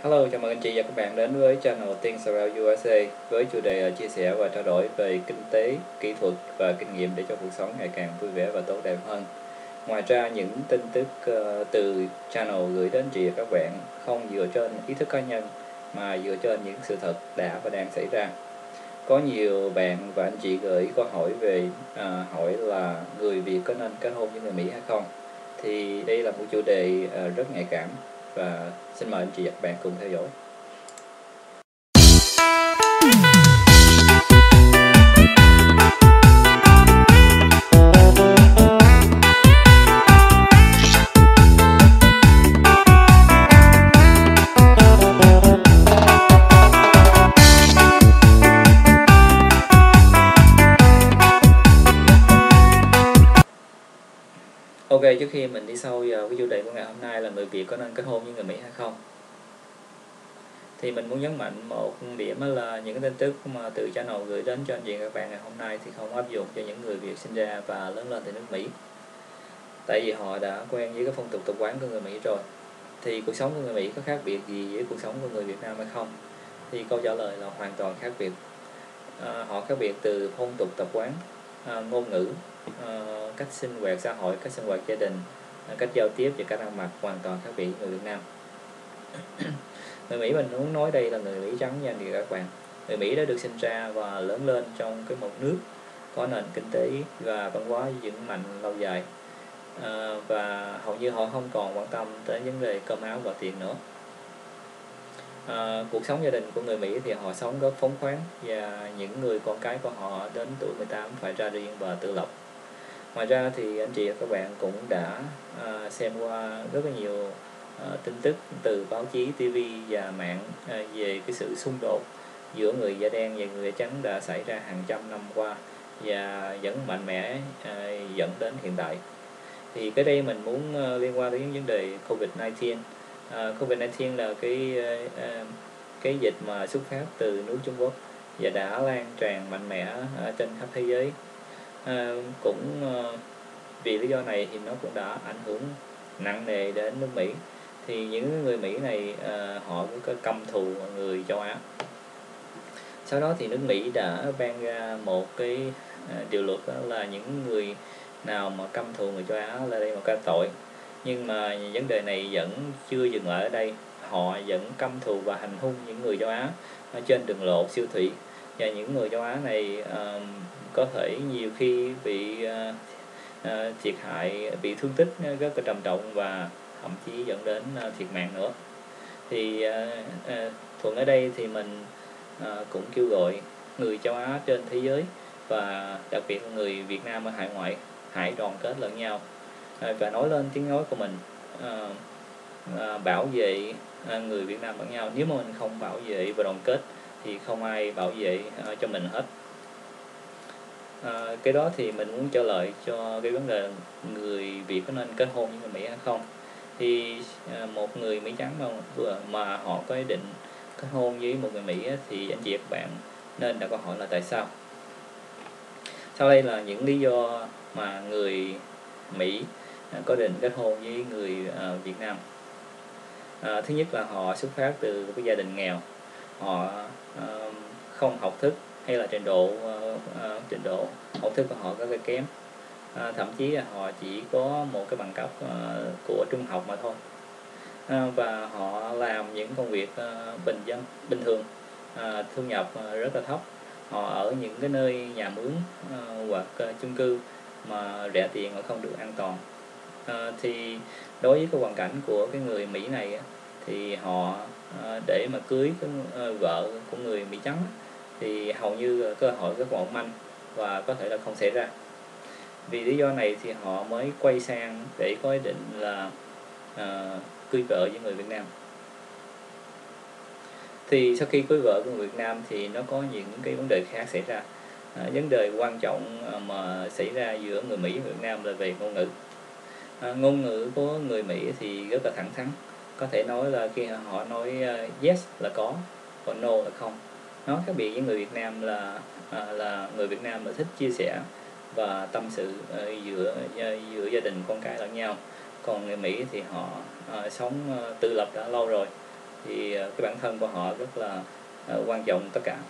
Hello, chào mừng anh chị và các bạn đến với channel Things Around USA với chủ đề chia sẻ và trao đổi về kinh tế, kỹ thuật và kinh nghiệm để cho cuộc sống ngày càng vui vẻ và tốt đẹp hơn. Ngoài ra, những tin tức từ channel gửi đến anh chị và các bạn không dựa trên ý thức cá nhân mà dựa trên những sự thật đã và đang xảy ra. Có nhiều bạn và anh chị gửi câu hỏi về hỏi là người Việt có nên kết hôn với người Mỹ hay không? Thì đây là một chủ đề rất nhạy cảm và xin mời anh chị và các bạn cùng theo dõi. Ok, trước khi mình đi sâu vào cái chủ đề của ngày hôm nay là người Việt có nên kết hôn với người Mỹ hay không, thì mình muốn nhấn mạnh một điểm là những cái tin tức mà từ channel gửi đến cho anh chị các bạn ngày hôm nay thì không áp dụng cho những người Việt sinh ra và lớn lên tại nước Mỹ, tại vì họ đã quen với cái phong tục tập quán của người Mỹ rồi. Thì cuộc sống của người Mỹ có khác biệt gì với cuộc sống của người Việt Nam hay không? Thì câu trả lời là hoàn toàn khác biệt. Họ khác biệt từ phong tục tập quán, ngôn ngữ, cách sinh hoạt xã hội, cách sinh hoạt gia đình, cách giao tiếp và cách ăn mặc hoàn toàn khác biệt với người Việt Nam. Người Mỹ mình muốn nói đây là người Mỹ trắng nha anh chị các bạn. Người Mỹ đã được sinh ra và lớn lên trong một nước có nền kinh tế và văn hóa vững mạnh lâu dài, và hầu như họ không còn quan tâm tới vấn đề cơm áo và tiền nữa. Cuộc sống gia đình của người Mỹ thì họ sống rất phóng khoáng, và những người con cái của họ đến tuổi 18 phải ra riêng và tự lập. Ngoài ra thì anh chị và các bạn cũng đã xem qua rất là nhiều tin tức từ báo chí, TV và mạng về cái sự xung đột giữa người da đen và người da trắng đã xảy ra hàng trăm năm qua và vẫn mạnh mẽ dẫn đến hiện tại. Thì cái đây mình muốn liên quan đến vấn đề COVID-19. COVID-19 là cái dịch mà xuất phát từ nước Trung Quốc và đã lan tràn mạnh mẽ trên khắp thế giới. Vì lý do này thì nó cũng đã ảnh hưởng nặng nề đến nước Mỹ. Thì những người Mỹ này họ cũng căm thù người châu Á. Sau đó thì nước Mỹ đã ban ra một cái điều luật, đó là những người nào mà căm thù người châu Á là đây một cái tội. Nhưng mà vấn đề này vẫn chưa dừng lại ở đây. Họ vẫn căm thù và hành hung những người châu Á ở trên đường lộ, siêu thị. Và những người châu Á này có thể nhiều khi bị thiệt hại, bị thương tích rất là trầm trọng và thậm chí dẫn đến thiệt mạng nữa. Thì thuận ở đây thì mình cũng kêu gọi người châu Á trên thế giới và đặc biệt là người Việt Nam ở hải ngoại hãy đoàn kết lẫn nhau và nói lên tiếng nói của mình, bảo vệ người Việt Nam lẫn nhau. Nếu mà mình không bảo vệ và đoàn kết thì không ai bảo vệ cho mình hết. Cái đó thì mình muốn trả lời cho cái vấn đề người Việt có nên kết hôn với người Mỹ hay không. Thì một người Mỹ trắng mà họ có ý định kết hôn với một người Mỹ thì anh chị và các bạn nên đặt câu hỏi là tại sao. Sau đây là những lý do mà người Mỹ có định kết hôn với người Việt Nam. Thứ nhất là họ xuất phát từ một cái gia đình nghèo, họ không học thức, hay là trình độ học thức của họ rất là kém, thậm chí là họ chỉ có một cái bằng cấp của trung học mà thôi, và họ làm những công việc bình thường, thu nhập rất là thấp. Họ ở những cái nơi nhà mướn hoặc chung cư mà rẻ tiền và không được an toàn. Thì đối với cái hoàn cảnh của cái người Mỹ này thì họ để mà cưới cái vợ của người Mỹ trắng thì hầu như cơ hội rất mỏng manh và có thể là không xảy ra. Vì lý do này thì họ mới quay sang để có ý định là cưới vợ với người Việt Nam. Thì sau khi cưới vợ của người Việt Nam thì nó có những cái vấn đề khác xảy ra. Vấn đề quan trọng mà xảy ra giữa người Mỹ và Việt Nam là về ngôn ngữ. Ngôn ngữ của người Mỹ thì rất là thẳng thắn, có thể nói là khi họ nói yes là có, còn no là không. Nó khác biệt với người Việt Nam là người Việt Nam là thích chia sẻ và tâm sự giữa gia đình con cái lẫn nhau. Còn người Mỹ thì họ sống tự lập đã lâu rồi, thì cái bản thân của họ rất là quan trọng tất cả.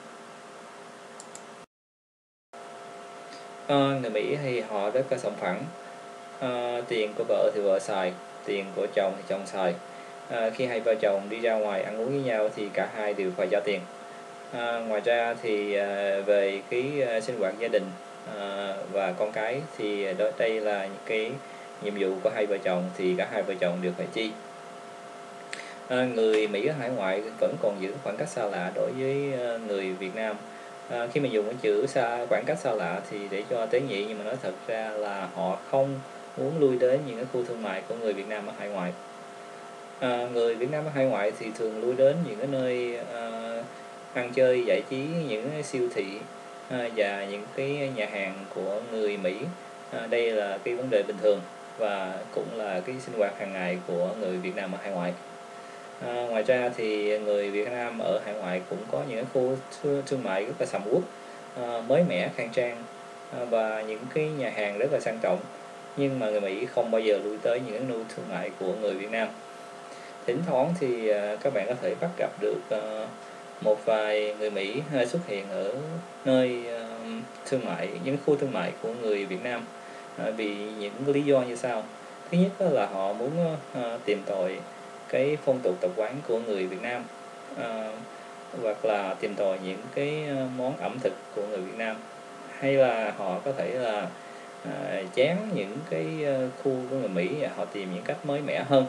Người Mỹ thì họ rất là sòng phẳng. Tiền của vợ thì vợ xài, tiền của chồng thì chồng xài. Khi hai vợ chồng đi ra ngoài ăn uống với nhau thì cả hai đều phải trả tiền. Ngoài ra thì về cái sinh hoạt gia đình và con cái thì đây là những cái nhiệm vụ của hai vợ chồng, thì cả hai vợ chồng đều phải chi. Người Mỹ ở hải ngoại vẫn còn giữ khoảng cách xa lạ đối với người Việt Nam. Khi mà dùng cái chữ khoảng cách xa lạ thì để cho tế nhị, nhưng mà nói thật ra là họ không muốn lui đến những cái khu thương mại của người Việt Nam ở hải ngoại. Người Việt Nam ở hải ngoại thì thường lui đến những cái nơi ăn chơi giải trí, những cái siêu thị và những cái nhà hàng của người Mỹ. Đây là cái vấn đề bình thường và cũng là cái sinh hoạt hàng ngày của người Việt Nam ở hải ngoại. Ngoài ra thì người Việt Nam ở hải ngoại cũng có những khu thương mại rất là sầm uất, mới mẻ, khang trang và những cái nhà hàng rất là sang trọng, nhưng mà người Mỹ không bao giờ lui tới những cái nơi thương mại của người Việt Nam. Thỉnh thoảng thì các bạn có thể bắt gặp được một vài người Mỹ xuất hiện ở nơi thương mại, những khu thương mại của người Việt Nam, vì những lý do như sau. Thứ nhất là họ muốn tìm tòi cái phong tục tập quán của người Việt Nam, hoặc là tìm tòi những cái món ẩm thực của người Việt Nam, hay là họ có thể là chán những cái khu của người Mỹ, họ tìm những cách mới mẻ hơn.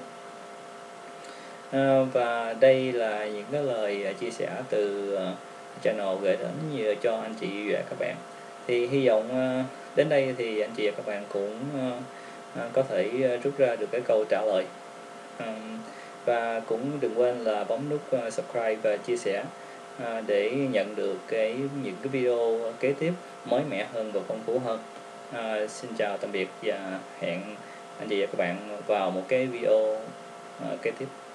Và đây là những cái lời chia sẻ từ channel gửi đến cho anh chị và các bạn. Thì hy vọng đến đây thì anh chị và các bạn cũng có thể rút ra được cái câu trả lời. Và cũng đừng quên là bấm nút subscribe và chia sẻ để nhận được những cái video kế tiếp mới mẻ hơn và phong phú hơn. Xin chào tạm biệt và hẹn anh chị và các bạn vào một cái video kế tiếp.